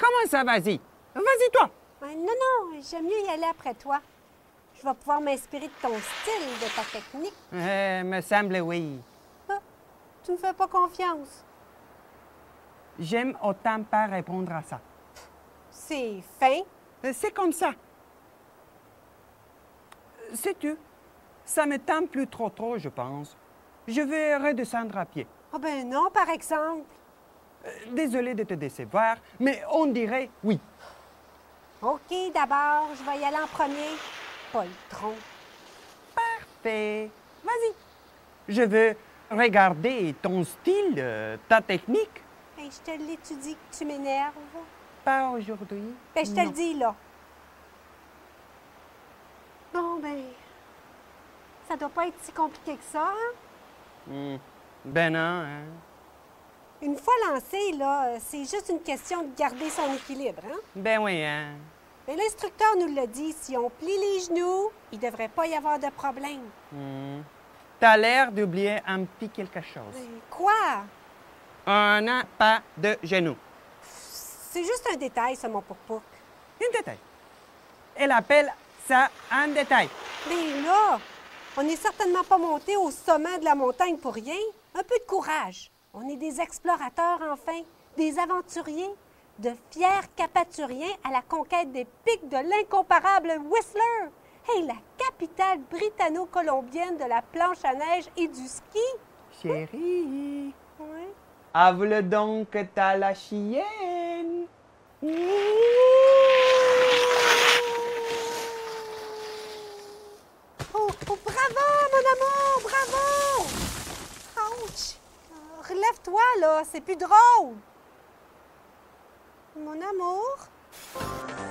Comment ça, vas-y? Vas-y, toi. Non, j'aime mieux y aller après toi. Je vais pouvoir m'inspirer de ton style, de ta technique. Me semble oui. Ah, tu me fais pas confiance. J'aime autant pas répondre à ça. C'est fin. C'est comme ça. Sais-tu, ça me tente plus trop, je pense. Je vais redescendre à pied. Ah ben non, par exemple. Désolé de te décevoir, mais on dirait oui. OK, d'abord, je vais y aller en premier. Poltron. Parfait. Vas-y. Je veux regarder ton style, ta technique. Hey, je te l'étudie que tu m'énerves. Pas aujourd'hui. Ben, je te Non. le dis, là. Bon, ben, ça doit pas être si compliqué que ça, hein? Ben non, hein? Une fois lancé, là, c'est juste une question de garder son équilibre, hein? Ben oui, hein? Mais l'instructeur nous l'a dit, si on plie les genoux, il devrait pas y avoir de problème. T'as l'air d'oublier un petit quelque chose. Quoi? On n'a pas de genoux. C'est juste un détail, ça, mon pourpouk. Un détail. Elle appelle ça un détail. Mais là, on n'est certainement pas monté au sommet de la montagne pour rien. Un peu de courage. On est des explorateurs, enfin, des aventuriers, de fiers capaturiens à la conquête des pics de l'incomparable Whistler. Hey, la capitale britanno-colombienne de la planche à neige et du ski. Chérie, Oui. avouez donc que t'as la chienne. Oh, bravo, mon amour, bravo! Ouch! Relève-toi, là, c'est plus drôle. Mon amour?